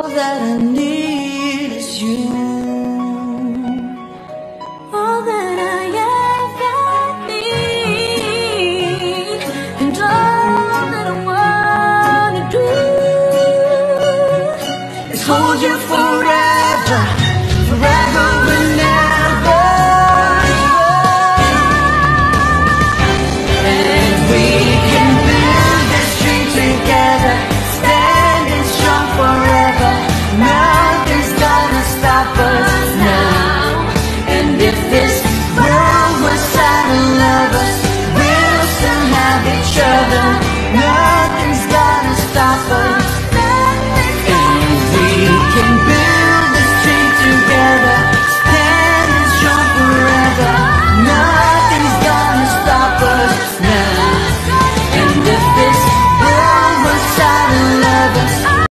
that I need is you. All that I ever need, and all that I wanna do is hold you forever, forever.